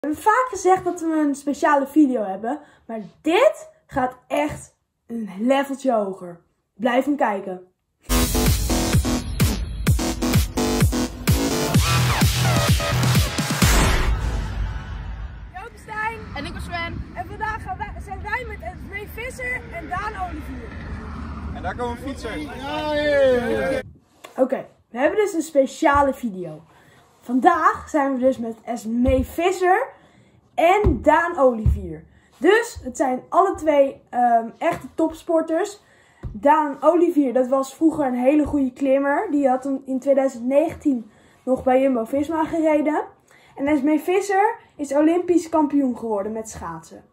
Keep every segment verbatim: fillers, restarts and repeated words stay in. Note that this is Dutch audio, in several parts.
We hebben vaak gezegd dat we een speciale video hebben, maar dit gaat echt een leveltje hoger. Blijf hem kijken. Yo, Stijn. En ik ben Sven. En vandaag gaan wij, zijn wij met Esmee Visser en Daan Olivier. En daar komen fietsers. Ja, Oké, okay, we hebben dus een speciale video. Vandaag zijn we dus met Esmee Visser en Daan Olivier. Dus het zijn alle twee um, echte topsporters. Daan Olivier, dat was vroeger een hele goede klimmer. Die had in twintig negentien nog bij Jumbo-Visma gereden. En Esmee Visser is Olympisch kampioen geworden met schaatsen.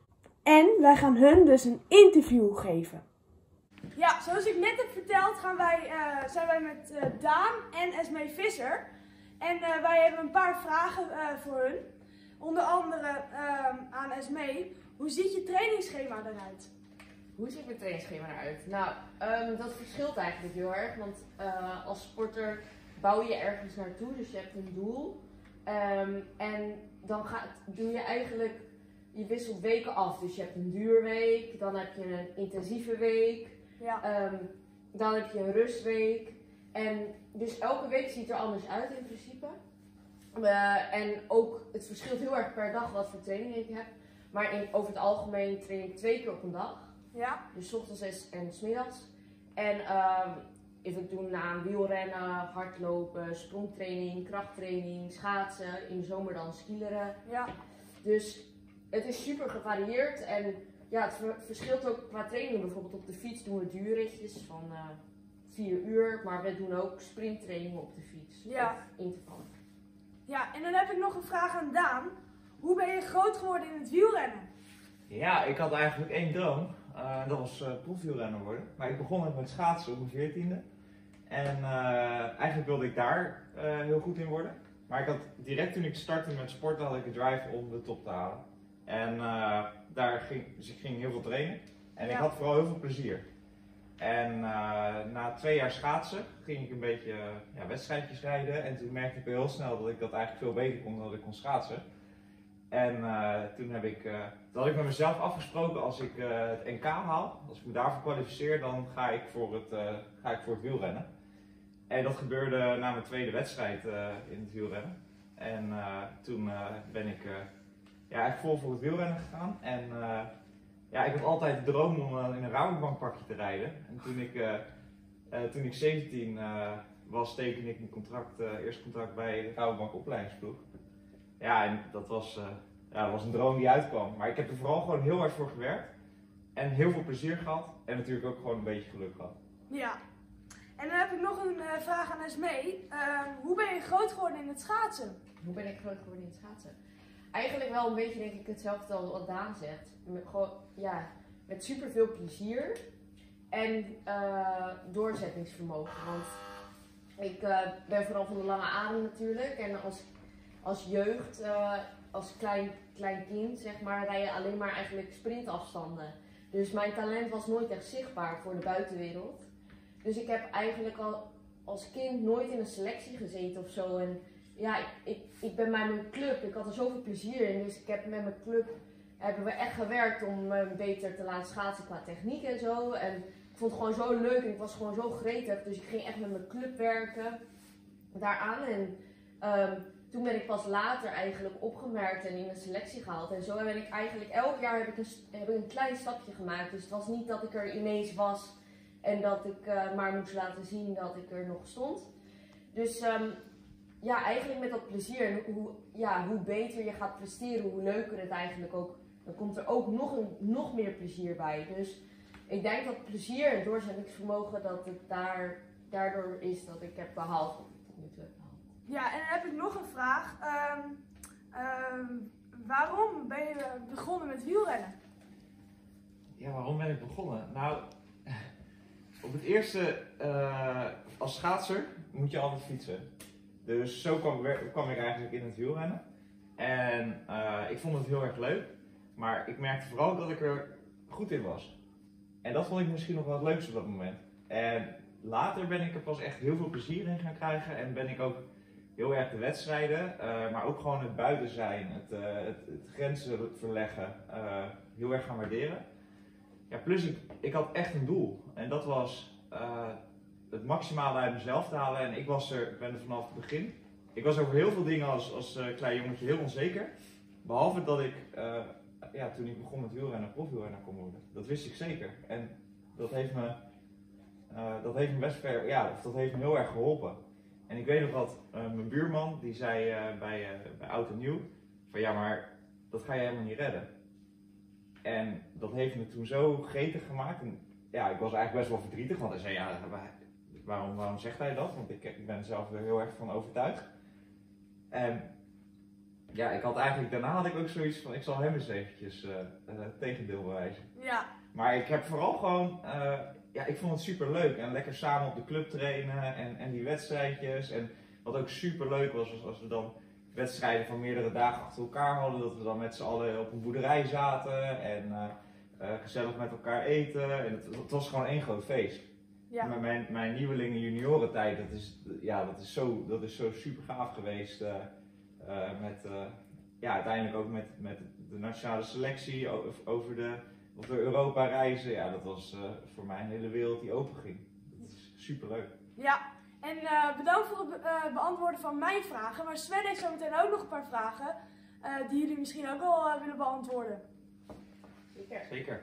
En wij gaan hun dus een interview geven. Ja, zoals ik net heb verteld gaan wij, uh, zijn wij met uh, Daan en Esmee Visser. En uh, wij hebben een paar vragen uh, voor hun. Onder andere uh, aan Esmee. Hoe ziet je trainingsschema eruit? Hoe ziet mijn trainingsschema eruit? Nou, um, dat verschilt eigenlijk heel erg. Want uh, als sporter bouw je ergens naartoe. Dus je hebt een doel. Um, en dan gaat, doe je eigenlijk, je wisselt weken af. Dus je hebt een duurweek, dan heb je een intensieve week. Ja. Um, dan heb je een rustweek. En dus elke week ziet er anders uit in principe. Uh, en ook, het verschilt heel erg per dag wat voor training ik heb. Maar in, over het algemeen train ik twee keer op een dag. Ja. Dus 's ochtends en 's middags. En um, ik doe na wielrennen, hardlopen, sprongtraining, krachttraining, schaatsen. In de zomer dan skileren. Ja. Dus het is super gevarieerd. En ja, het ver verschilt ook qua training. Bijvoorbeeld op de fiets doen we duurritjes van uh, vier uur. Maar we doen ook sprinttrainingen op de fiets. Ja. Of intervallen. Ja, en dan heb ik nog een vraag aan Daan. Hoe ben je groot geworden in het wielrennen? Ja, ik had eigenlijk één droom. Uh, dat was uh, proefwielrenner worden. Maar ik begon ook met schaatsen op mijn veertiende. En uh, eigenlijk wilde ik daar uh, heel goed in worden. Maar ik had direct toen ik startte met sporten had ik een drive om de top te halen. En uh, daar ging, dus ik ging heel veel trainen. En ja. Ik had vooral heel veel plezier. En uh, na twee jaar schaatsen ging ik een beetje uh, ja, wedstrijdjes rijden. En toen merkte ik heel snel dat ik dat eigenlijk veel beter kon dan dat ik kon schaatsen. En uh, toen heb ik, uh, toen had ik met mezelf afgesproken, als ik uh, het N K haal, als ik me daarvoor kwalificeer, dan ga ik voor het, uh, ga ik voor het wielrennen. En dat gebeurde na mijn tweede wedstrijd uh, in het wielrennen. En uh, toen uh, ben ik uh, ja, echt vol voor het wielrennen gegaan. En uh, ja, ik had altijd de droom om uh, in een Rabobankpakje te rijden. En toen ik, uh, uh, toen ik zeventien uh, was, tekende ik mijn contract, uh, eerste contract bij de Rabobank opleidingsploeg. Ja, en dat was, uh, ja, dat was een droom die uitkwam. Maar ik heb er vooral gewoon heel hard voor gewerkt. En heel veel plezier gehad. En natuurlijk ook gewoon een beetje geluk gehad. Ja. En dan heb ik nog een uh, vraag aan Esmee. Uh, hoe ben je groot geworden in het schaatsen? Hoe ben ik groot geworden in het schaatsen? Eigenlijk wel een beetje denk ik hetzelfde als wat Daan zegt. Met, gewoon, ja, met super veel plezier. En uh, doorzettingsvermogen. Want ik uh, ben vooral van de lange adem natuurlijk. En als Als jeugd, uh, als klein, klein kind, zeg maar, rij je alleen maar eigenlijk sprintafstanden. Dus mijn talent was nooit echt zichtbaar voor de buitenwereld. Dus ik heb eigenlijk al als kind nooit in een selectie gezeten of zo. En ja, ik, ik, ik ben bij mijn club, ik had er zoveel plezier in. Dus ik heb met mijn club, hebben we echt gewerkt om me beter te laten schaatsen qua techniek en zo. En ik vond het gewoon zo leuk en ik was gewoon zo gretig. Dus ik ging echt met mijn club werken daaraan. En, um, Toen ben ik pas later eigenlijk opgemerkt en in een selectie gehaald. En zo ben ik eigenlijk, elk jaar heb ik, een, heb ik een klein stapje gemaakt. Dus het was niet dat ik er ineens was en dat ik uh, maar moest laten zien dat ik er nog stond. Dus um, ja, eigenlijk met dat plezier en hoe, ja, hoe beter je gaat presteren, hoe leuker het eigenlijk ook. Dan komt er ook nog, een, nog meer plezier bij. Dus ik denk dat plezier en doorzettingsvermogen, dat het daar, daardoor is dat ik heb behaald wat ik tot nu toe heb behaald. Ja, en dan heb ik nog een vraag. Um, um, waarom ben je begonnen met wielrennen? Ja, waarom ben ik begonnen? Nou, op het eerste, uh, als schaatser moet je altijd fietsen. Dus zo kwam, kwam ik eigenlijk in het wielrennen. En uh, ik vond het heel erg leuk. Maar ik merkte vooral dat ik er goed in was. En dat vond ik misschien nog wel het leukste op dat moment. En later ben ik er pas echt heel veel plezier in gaan krijgen. En ben ik ook heel erg de wedstrijden, uh, maar ook gewoon het buiten zijn, het, uh, het, het grenzen verleggen, uh, heel erg gaan waarderen. Ja, plus ik, ik had echt een doel en dat was uh, het maximale uit mezelf te halen en ik was er, ik ben er vanaf het begin. Ik was over heel veel dingen als, als uh, klein jongetje heel onzeker, behalve dat ik uh, ja, toen ik begon met wielrennen profielrenner kon worden. Dat wist ik zeker en dat heeft me, uh, dat heeft me best ver, ja, dat heeft me heel erg geholpen. En ik weet nog dat uh, mijn buurman, die zei uh, bij, uh, bij Oud en Nieuw, van ja, maar dat ga je helemaal niet redden. En dat heeft me toen zo gretig gemaakt. En ja, ik was eigenlijk best wel verdrietig, want hij zei ja, waarom, waarom zegt hij dat? Want ik, ik ben er zelf er heel erg van overtuigd. En ja, ik had eigenlijk, daarna had ik ook zoiets van, ik zal hem eens eventjes uh, uh, tegendeel bewijzen. Ja. Maar ik heb vooral gewoon, uh, ja, ik vond het super leuk en lekker samen op de club trainen en, en die wedstrijdjes. En wat ook super leuk was, was als we dan wedstrijden van meerdere dagen achter elkaar hadden, dat we dan met z'n allen op een boerderij zaten en uh, uh, gezellig met elkaar eten. En het, het was gewoon één groot feest. Ja. Maar mijn, mijn nieuwelingen juniorentijd, dat is, ja, dat is, zo, dat is zo super gaaf geweest. Uh, uh, met, uh, ja, uiteindelijk ook met, met de nationale selectie over, over de, of de Europa reizen. Ja, dat was uh, voor mij een hele wereld die open ging. Dat is super leuk. Ja, en uh, bedankt voor het be uh, beantwoorden van mijn vragen. Maar Sven heeft zo meteen ook nog een paar vragen uh, die jullie misschien ook wel uh, willen beantwoorden. Zeker. Zeker.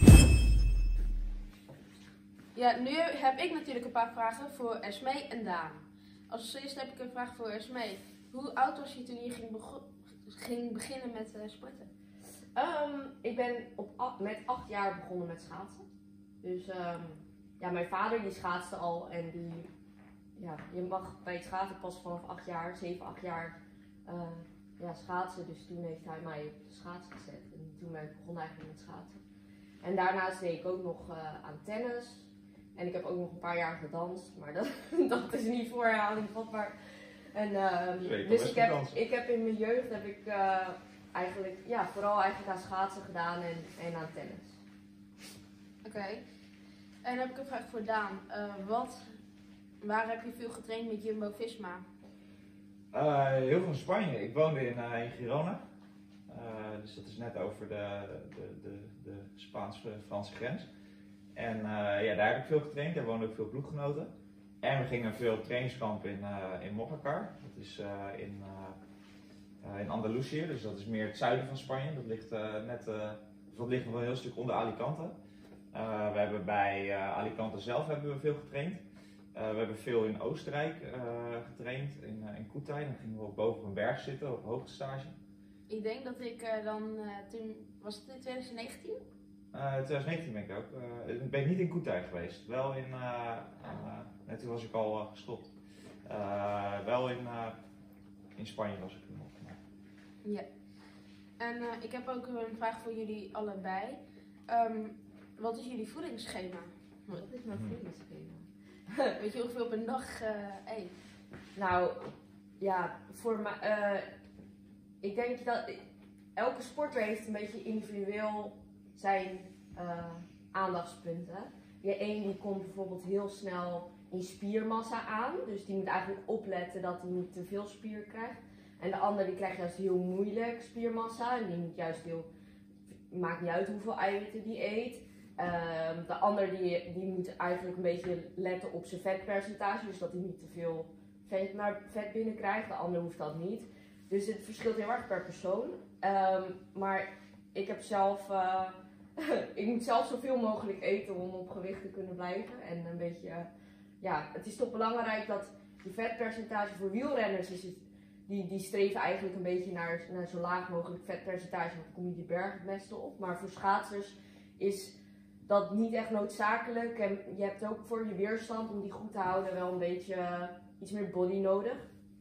Ja, nu heb ik natuurlijk een paar vragen voor Esmee en Daan. Als eerste heb ik een vraag voor Esmee. Hoe oud was je toen je ging, bego ging beginnen met uh, sporten? Um, ik ben op met acht jaar begonnen met schaatsen. Dus um, ja, mijn vader die schaatste al en die, ja, je mag bij het schaatsen pas vanaf acht jaar, zeven, acht jaar uh, ja, schaatsen. Dus toen heeft hij mij op de schaats gezet en toen ben ik begonnen eigenlijk met schaatsen. En daarnaast deed ik ook nog uh, aan tennis. En ik heb ook nog een paar jaar gedanst, maar dat, dat is niet voor herhaling vatbaar. En, uh, dus ik heb, ik heb in mijn jeugd heb ik uh, eigenlijk, ja, vooral eigenlijk aan schaatsen gedaan en, en aan tennis. Oké. Okay. En dan heb ik een vraag voor Daan. Uh, wat, waar heb je veel getraind met Jumbo-Visma? Uh, heel veel in Spanje. Ik woonde in, uh, in Girona. Uh, dus dat is net over de, de, de, de Spaans-Franse grens. En uh, ja, daar heb ik veel getraind, daar woonden ook veel ploeggenoten. En we gingen veel trainingskamp in, uh, in Mojácar, dat is uh, in, uh, uh, in Andalusië, dus dat is meer het zuiden van Spanje. Dat ligt, uh, net, uh, dat ligt nog wel een heel stuk onder Alicante. Uh, we hebben bij uh, Alicante zelf hebben we veel getraind. Uh, we hebben veel in Oostenrijk uh, getraind, in, uh, in Koetij. Dan gingen we op boven een berg zitten, op hoogtestage. Ik denk dat ik uh, dan uh, toen, was het in twintig negentien? Uh, twintig negentien ben ik ook. Uh, ik ben niet in Koetij geweest. Wel in, uh, uh, nee, toen was ik al uh, gestopt. Uh, wel in, uh, in Spanje was ik toen nog. Ja. En uh, ik heb ook een vraag voor jullie allebei. Um, wat is jullie voedingsschema? Wat is mijn voedingsschema? Weet je hoeveel op een dag uh, eet? Nou, ja, voor mij, uh, ik denk dat elke sporter heeft een beetje individueel zijn uh, aandachtspunten. Je een die komt bijvoorbeeld heel snel in spiermassa aan, dus die moet eigenlijk opletten dat hij niet te veel spier krijgt. En de ander die krijgt juist heel moeilijk spiermassa en die moet juist heel, maakt niet uit hoeveel eiwitten die eet. Uh, de ander die, die moet eigenlijk een beetje letten op zijn vetpercentage, dus dat hij niet te veel vet, naar vet binnenkrijgt. De ander hoeft dat niet. Dus het verschilt heel erg per persoon. Um, maar ik heb zelf, uh, ik moet zelf zoveel mogelijk eten om op gewicht te kunnen blijven. En een beetje, uh, ja, het is toch belangrijk dat je vetpercentage voor wielrenners is het, die, die streven eigenlijk een beetje naar, naar zo laag mogelijk vetpercentage, want dan kom je die berg het beste op. Maar voor schaatsers is dat niet echt noodzakelijk. En je hebt ook voor je weerstand, om die goed te houden, wel een beetje uh, iets meer body nodig.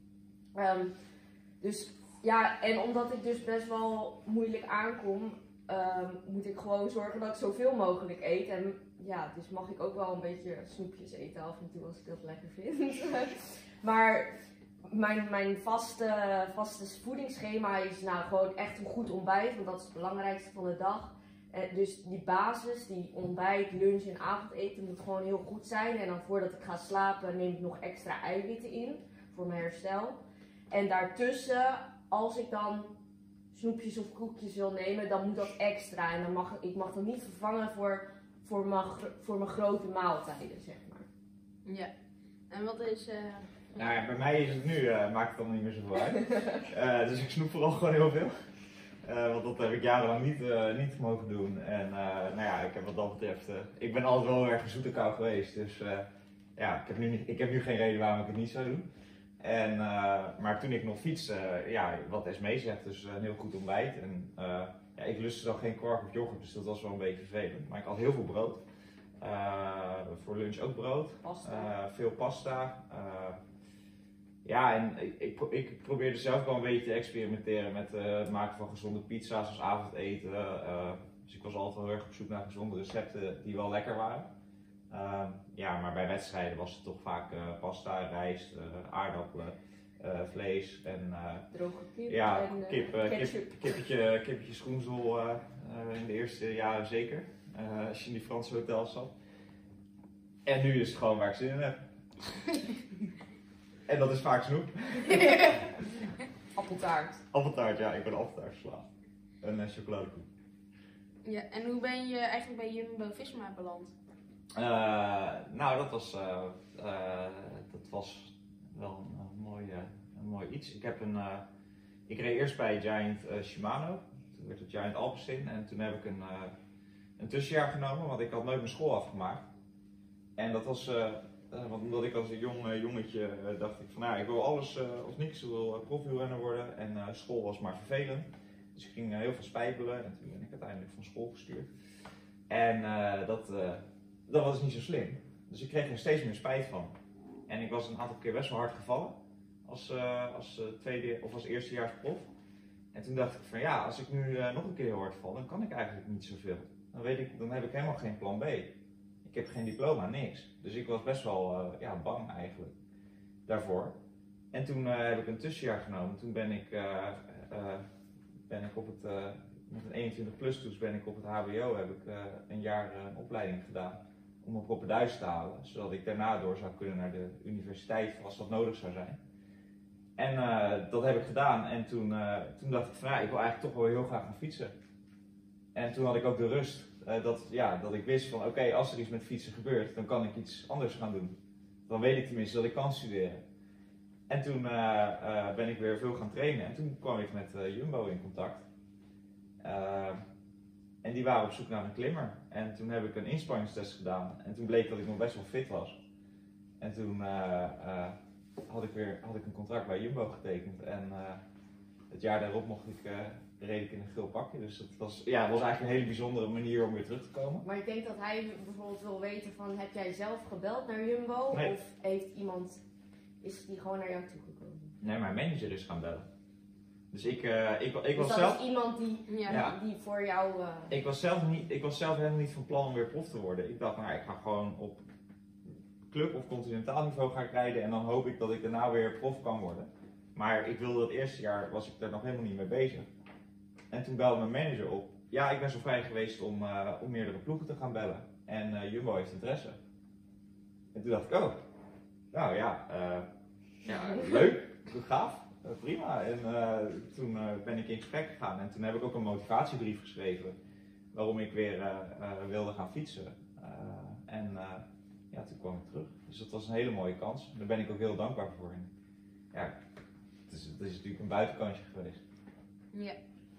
Um, dus ja, en omdat ik dus best wel moeilijk aankom, um, moet ik gewoon zorgen dat ik zoveel mogelijk eet. En ja, dus mag ik ook wel een beetje snoepjes eten af en toe als ik dat lekker vind. Maar mijn, mijn vaste, vaste voedingsschema is nou gewoon echt een goed ontbijt, want dat is het belangrijkste van de dag. Uh, dus die basis, die ontbijt, lunch en avondeten moet gewoon heel goed zijn. En dan voordat ik ga slapen neem ik nog extra eiwitten in voor mijn herstel. En daartussen, als ik dan snoepjes of koekjes wil nemen, dan moet dat extra. En dan mag, ik mag dat niet vervangen voor, voor, mijn, voor mijn grote maaltijden, zeg maar. Ja. En wat is... Uh... Nou ja, bij mij is het nu, uh, maakt het dan niet meer zoveel uit. Uh, dus ik snoep vooral gewoon heel veel. Uh, want dat heb ik jarenlang niet, uh, niet mogen doen. En uh, nou ja, ik heb wat dat betreft, uh, ik ben altijd wel heel erg zoete kou geweest. Dus uh, ja, ik heb, nu niet, ik heb nu geen reden waarom ik het niet zou doen. En, uh, maar toen ik nog fietste, uh, ja, wat Esmee zegt, dus uh, een heel goed ontbijt. En uh, ja, ik lustte dan geen kwark of yoghurt, dus dat was wel een beetje vervelend. Maar ik had heel veel brood. Uh, voor lunch ook brood. Pasta. Uh, veel pasta. Uh, ja, en ik, ik, ik probeerde zelf wel een beetje te experimenteren met uh, het maken van gezonde pizza's als avondeten. Uh, dus ik was altijd heel erg op zoek naar gezonde recepten die wel lekker waren. Uh, ja, maar bij wedstrijden was het toch vaak uh, pasta, rijst, uh, aardappelen, uh, vlees en uh, droge kip. ja, en, uh, kip, uh, kip, kippetje, kippetje schoenzel uh, uh, in de eerste jaren zeker. Uh, als je in die Franse hotels zat. En nu is het gewoon waar ik zin in heb. En dat is vaak snoep. Appeltaart. Appeltaart, ja, ik ben appeltaart verslaafd. En uh, chocoladekoek. Ja, en hoe ben je eigenlijk bij Jumbo-Visma beland? Uh, nou, dat was, uh, uh, dat was wel een, een, mooi, uh, een mooi iets. Ik, heb een, uh, ik reed eerst bij Giant uh, Shimano. Toen werd het Giant Alpecin. En toen heb ik een, uh, een tussenjaar genomen, want ik had nooit mijn school afgemaakt. En dat was... Uh, Uh, want omdat ik als een jong uh, jongetje uh, dacht ik van nou, ik wil alles uh, of niks, ik wil uh, profielrenner worden en uh, school was maar vervelend. Dus ik ging uh, heel veel spijbelen en toen ben ik uiteindelijk van school gestuurd. En uh, dat, uh, dat was niet zo slim. Dus ik kreeg er steeds meer spijt van. En ik was een aantal keer best wel hard gevallen als, uh, als uh, tweede of als eerstejaars prof. En toen dacht ik van ja, als ik nu uh, nog een keer heel hard val, dan kan ik eigenlijk niet zoveel. Dan, weet ik, dan heb ik helemaal geen plan B. Ik heb geen diploma, niks. Dus ik was best wel uh, ja, bang eigenlijk daarvoor. En toen uh, heb ik een tussenjaar genomen. Toen ben ik, uh, uh, ben ik op het, uh, met een eenentwintig plus toets ben ik op het H B O heb ik uh, een jaar uh, een opleiding gedaan om mijn propenduis te halen. Zodat ik daarna door zou kunnen naar de universiteit als dat nodig zou zijn. En uh, dat heb ik gedaan en toen, uh, toen dacht ik van ja, ik wil eigenlijk toch wel heel graag gaan fietsen. En toen had ik ook de rust. Uh, dat, ja, dat ik wist van oké, okay, als er iets met fietsen gebeurt, dan kan ik iets anders gaan doen. Dan weet ik tenminste dat ik kan studeren. En toen uh, uh, ben ik weer veel gaan trainen en toen kwam ik met uh, Jumbo in contact. Uh, en die waren op zoek naar een klimmer. En toen heb ik een inspanningstest gedaan en toen bleek dat ik nog best wel fit was. En toen uh, uh, had ik weer had ik een contract bij Jumbo getekend en uh, het jaar daarop mocht ik... Uh, reed ik in een geel pakje, dus dat was, ja, dat was eigenlijk een hele bijzondere manier om weer terug te komen. Maar ik denk dat hij bijvoorbeeld wil weten van, heb jij zelf gebeld naar Jumbo? Nee. Of heeft iemand, is die gewoon naar jou toegekomen? Nee, mijn manager is gaan bellen. Dus ik, uh, ik, ik dus was dat zelf... is iemand die, Ja. Ja. die voor jou... Uh... Ik was, zelf niet, ik was zelf helemaal niet van plan om weer prof te worden. Ik dacht, nou, ik ga gewoon op club of continentaal niveau gaan rijden en dan hoop ik dat ik daarna weer prof kan worden. Maar ik wilde dat eerste jaar, was ik daar nog helemaal niet mee bezig. En toen belde mijn manager op. Ja, ik ben zo vrij geweest om, uh, om meerdere ploegen te gaan bellen. En uh, Jumbo heeft interesse. En toen dacht ik, oh, nou ja, uh, ja leuk, gaaf, uh, prima. En uh, toen uh, ben ik in gesprek gegaan en toen heb ik ook een motivatiebrief geschreven. Waarom ik weer uh, uh, wilde gaan fietsen. Uh, en uh, ja, toen kwam ik terug. Dus dat was een hele mooie kans. Daar ben ik ook heel dankbaar voor. En, ja, het is, het is natuurlijk een buitenkantje geweest. Ja.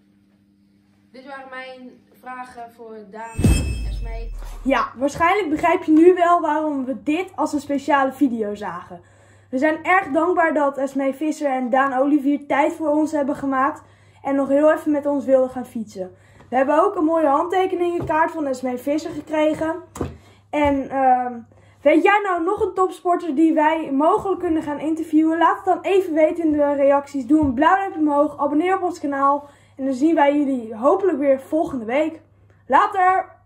Dit waren mijn vragen voor Daan en Esmee. Ja, waarschijnlijk begrijp je nu wel waarom we dit als een speciale video zagen. We zijn erg dankbaar dat Esmee Visser en Daan Olivier tijd voor ons hebben gemaakt en nog heel even met ons wilden gaan fietsen. We hebben ook een mooie handtekeningenkaart van Esmee Visser gekregen. En uh, weet jij nou nog een topsporter die wij mogelijk kunnen gaan interviewen? Laat het dan even weten in de reacties. Doe een blauw duimpje omhoog, abonneer op ons kanaal. En dan zien wij jullie hopelijk weer volgende week. Later!